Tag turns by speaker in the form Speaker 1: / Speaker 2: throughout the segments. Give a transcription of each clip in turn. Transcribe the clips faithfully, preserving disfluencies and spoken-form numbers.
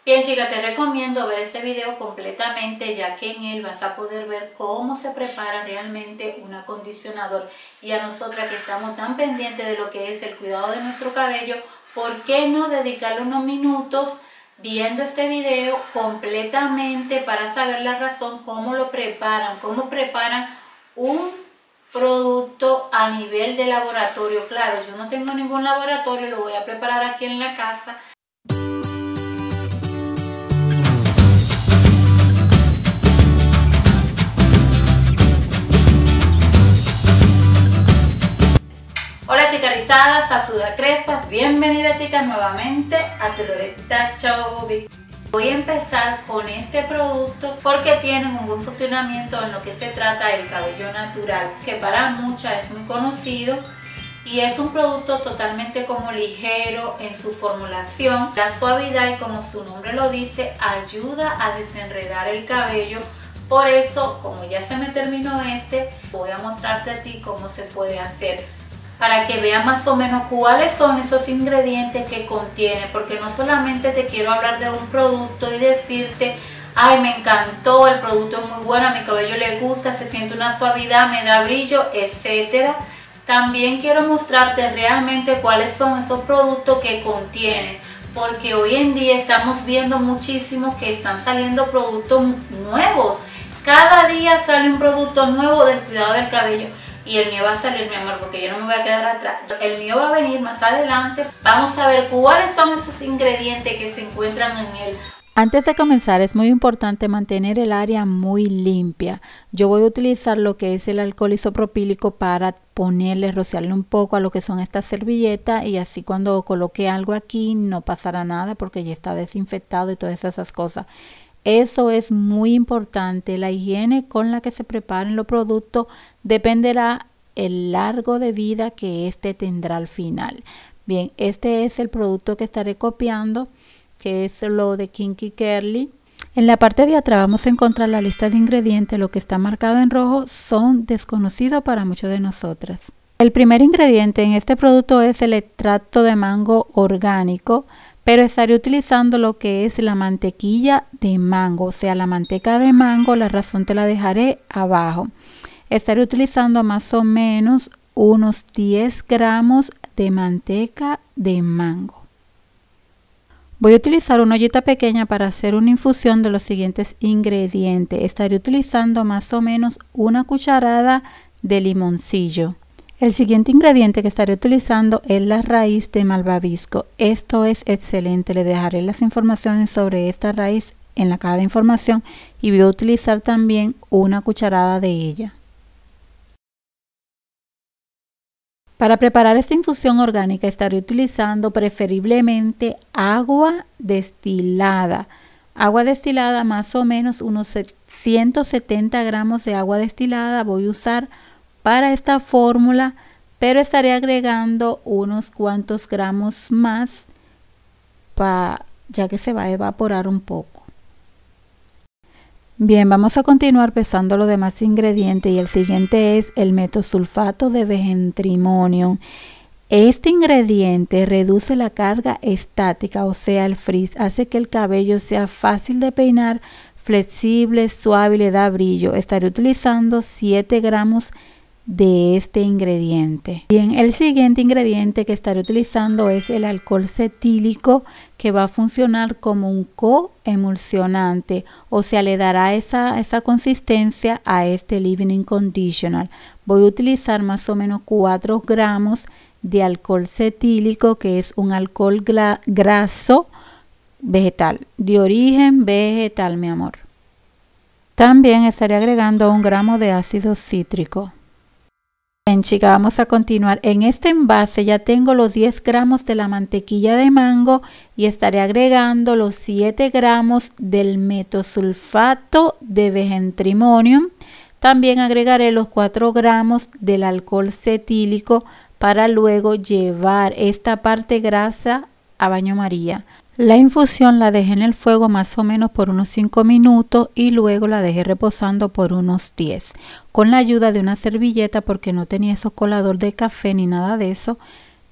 Speaker 1: Bien chicas, te recomiendo ver este video completamente, ya que en él vas a poder ver cómo se prepara realmente un acondicionador. Y a nosotras que estamos tan pendientes de lo que es el cuidado de nuestro cabello, ¿por qué no dedicarle unos minutos viendo este video completamente para saber la razón, cómo lo preparan, cómo preparan un producto a nivel de laboratorio? Claro, yo no tengo ningún laboratorio, lo voy a preparar aquí en la casa. Hola chicas rizadas, afruda crespas, bienvenidas chicas nuevamente a tu Loretta Chao Bobby. Voy a empezar con este producto porque tienen un buen funcionamiento en lo que se trata del cabello natural, que para muchas es muy conocido y es un producto totalmente como ligero en su formulación. La suavidad, y como su nombre lo dice, ayuda a desenredar el cabello. Por eso, como ya se me terminó este, voy a mostrarte a ti cómo se puede hacer, para que veas más o menos cuáles son esos ingredientes que contiene, porque no solamente te quiero hablar de un producto y decirte, ay me encantó, el producto es muy bueno, a mi cabello le gusta, se siente una suavidad, me da brillo, etcétera. También quiero mostrarte realmente cuáles son esos productos que contienen, porque hoy en día estamos viendo muchísimo que están saliendo productos nuevos. Cada día sale un producto nuevo del cuidado del cabello. Y el mío va a salir, mi amor, porque yo no me voy a quedar atrás. El mío va a venir más adelante. Vamos a ver cuáles son esos ingredientes que se encuentran en él.
Speaker 2: Antes de comenzar, es muy importante mantener el área muy limpia. Yo voy a utilizar lo que es el alcohol isopropílico para ponerle, rociarle un poco a lo que son estas servilletas, y así cuando coloque algo aquí no pasará nada porque ya está desinfectado y todas esas cosas. Eso es muy importante. La higiene con la que se preparen los productos dependerá el largo de vida que este tendrá al final. Bien, este es el producto que estaré copiando, que es lo de Kinky Curly. En la parte de atrás vamos a encontrar la lista de ingredientes. Lo que está marcado en rojo son desconocidos para muchos de nosotras. El primer ingrediente en este producto es el extracto de mango orgánico, pero estaré utilizando lo que es la mantequilla de mango, o sea, la manteca de mango. La razón te la dejaré abajo. Estaré utilizando más o menos unos diez gramos de manteca de mango. Voy a utilizar una ollita pequeña para hacer una infusión de los siguientes ingredientes. Estaré utilizando más o menos una cucharada de limoncillo. El siguiente ingrediente que estaré utilizando es la raíz de malvavisco. Esto es excelente. Le dejaré las informaciones sobre esta raíz en la caja de información y voy a utilizar también una cucharada de ella. Para preparar esta infusión orgánica estaré utilizando preferiblemente agua destilada. Agua destilada, más o menos unos ciento setenta gramos de agua destilada voy a usar para esta fórmula, pero estaré agregando unos cuantos gramos más pa, ya que se va a evaporar un poco. Bien, vamos a continuar pesando los demás ingredientes, y el siguiente es el metosulfato de Ventrimonium. Este ingrediente reduce la carga estática, o sea el frizz, hace que el cabello sea fácil de peinar, flexible, suave y le da brillo. Estaré utilizando siete gramos de este ingrediente. Bien, el siguiente ingrediente que estaré utilizando es el alcohol cetílico, que va a funcionar como un coemulsionante, o sea, le dará esa, esa consistencia a este leave-in conditioner. Voy a utilizar más o menos cuatro gramos de alcohol cetílico, que es un alcohol graso vegetal, de origen vegetal, mi amor. También estaré agregando un gramo de ácido cítrico. Bien, chicas, vamos a continuar. En este envase ya tengo los diez gramos de la mantequilla de mango y estaré agregando los siete gramos del metosulfato de Ventrimonium. También agregaré los cuatro gramos del alcohol cetílico para luego llevar esta parte grasa a baño María. La infusión la dejé en el fuego más o menos por unos cinco minutos y luego la dejé reposando por unos diez. Con la ayuda de una servilleta, porque no tenía esos colador de café ni nada de eso,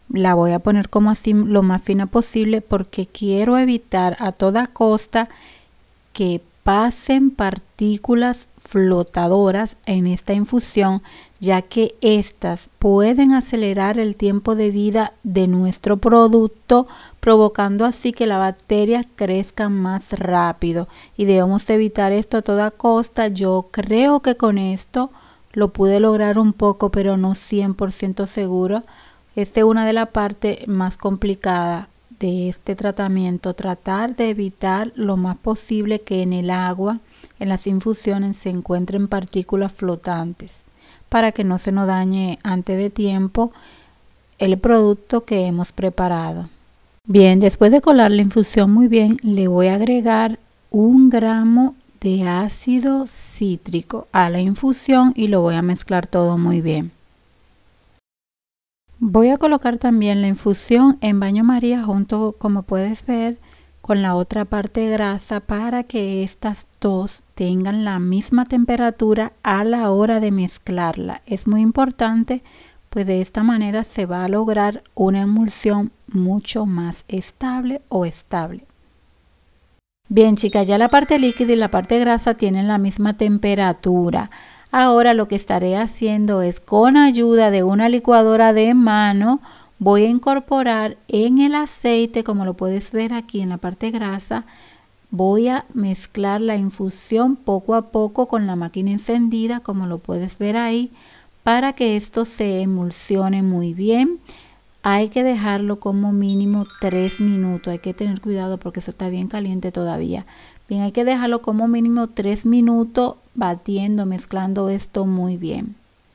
Speaker 2: La voy a poner como así lo más fina posible porque quiero evitar a toda costa que pasen partículas flotadoras en esta infusión, ya que estas pueden acelerar el tiempo de vida de nuestro producto, provocando así que las bacterias crezcan más rápido, y debemos evitar esto a toda costa. Yo creo que con esto lo pude lograr un poco, pero no cien por ciento seguro. Esta es una de las partes más complicadas de este tratamiento, tratar de evitar lo más posible que en el agua, en las infusiones, se encuentren partículas flotantes para que no se nos dañe antes de tiempo el producto que hemos preparado. Bien, después de colar la infusión muy bien, le voy a agregar un gramo de ácido cítrico a la infusión y lo voy a mezclar todo muy bien. Voy a colocar también la infusión en baño María junto, como puedes ver, con la otra parte grasa para que estas dos tengan la misma temperatura a la hora de mezclarla. Es muy importante, pues de esta manera se va a lograr una emulsión mucho más estable o estable. Bien, chicas, ya la parte líquida y la parte grasa tienen la misma temperatura. Ahora lo que estaré haciendo es, con ayuda de una licuadora de mano, voy a incorporar en el aceite, como lo puedes ver aquí en la parte grasa, voy a mezclar la infusión poco a poco con la máquina encendida, como lo puedes ver ahí, para que esto se emulsione muy bien. Hay que dejarlo como mínimo tres minutos, hay que tener cuidado porque eso está bien caliente todavía. Bien, hay que dejarlo como mínimo tres minutos batiendo, mezclando esto muy bien.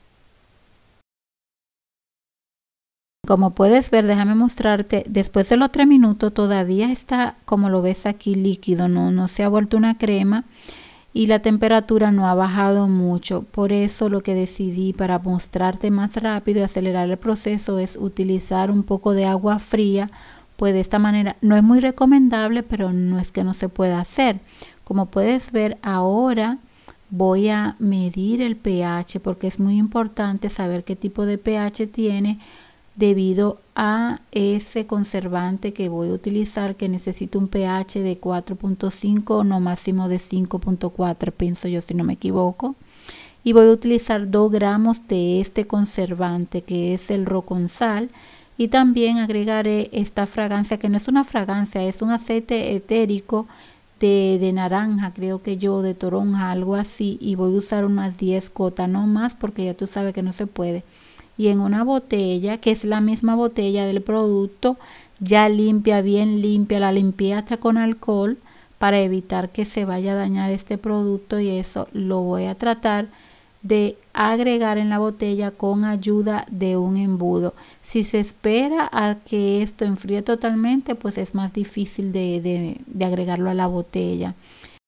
Speaker 2: Como puedes ver, déjame mostrarte, después de los tres minutos todavía está, como lo ves aquí, líquido, no, no se ha vuelto una crema y la temperatura no ha bajado mucho. Por eso lo que decidí, para mostrarte más rápido y acelerar el proceso, es utilizar un poco de agua fría. Pues de esta manera no es muy recomendable, pero no es que no se pueda hacer. Como puedes ver, ahora voy a medir el pH porque es muy importante saber qué tipo de pH tiene, debido a ese conservante que voy a utilizar, que necesito un pH de cuatro punto cinco, no máximo de cinco punto cuatro, pienso yo, si no me equivoco. Y voy a utilizar dos gramos de este conservante, que es el Roconsal. Y también agregaré esta fragancia, que no es una fragancia, es un aceite etérico de, de naranja, creo que yo, de toronja, algo así. Y voy a usar unas diez gotas, no más, porque ya tú sabes que no se puede. Y en una botella, que es la misma botella del producto, ya limpia, bien limpia, la limpié hasta con alcohol para evitar que se vaya a dañar este producto, y eso lo voy a tratar de agregar en la botella con ayuda de un embudo. Si se espera a que esto enfríe totalmente, pues es más difícil de, de, de agregarlo a la botella.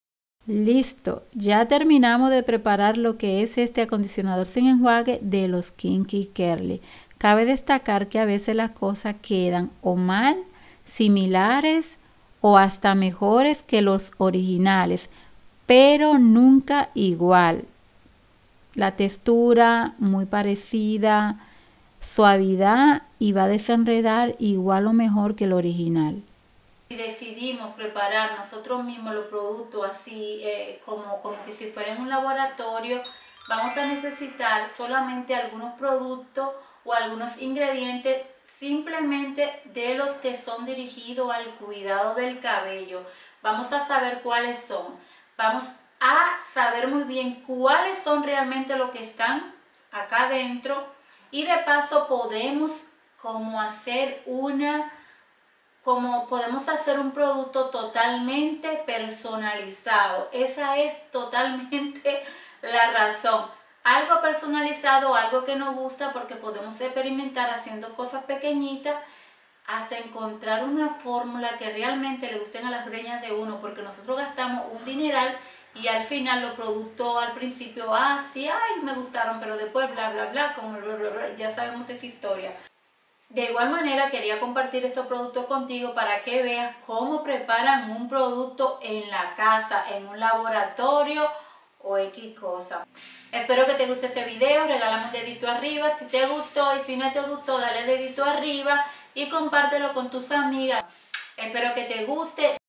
Speaker 2: Listo, ya terminamos de preparar lo que es este acondicionador sin enjuague de los Kinky Curly. Cabe destacar que a veces las cosas quedan o mal, similares o hasta mejores que los originales, pero nunca igual. La textura muy parecida, suavidad, y va a desenredar igual o mejor que el original.
Speaker 1: Si decidimos preparar nosotros mismos los productos así, eh, como, como que si fuera en un laboratorio, vamos a necesitar solamente algunos productos o algunos ingredientes, simplemente de los que son dirigidos al cuidado del cabello. Vamos a saber cuáles son. Vamos a saber muy bien cuáles son realmente los que están acá adentro, y de paso podemos como hacer una... como podemos hacer un producto totalmente personalizado. Esa es totalmente la razón. Algo personalizado, algo que nos gusta, porque podemos experimentar haciendo cosas pequeñitas hasta encontrar una fórmula que realmente le gusten a las greñas de uno, porque nosotros gastamos un dineral y al final los productos al principio, ah, sí, ay, me gustaron, pero después bla, bla, bla, como bla, bla, bla, ya sabemos esa historia. De igual manera quería compartir estos productos contigo para que veas cómo preparan un producto en la casa, en un laboratorio o X cosa. Espero que te guste este video, regálame un dedito arriba si te gustó, y si no te gustó dale dedito arriba. y compártelo con tus amigas. Espero que te guste.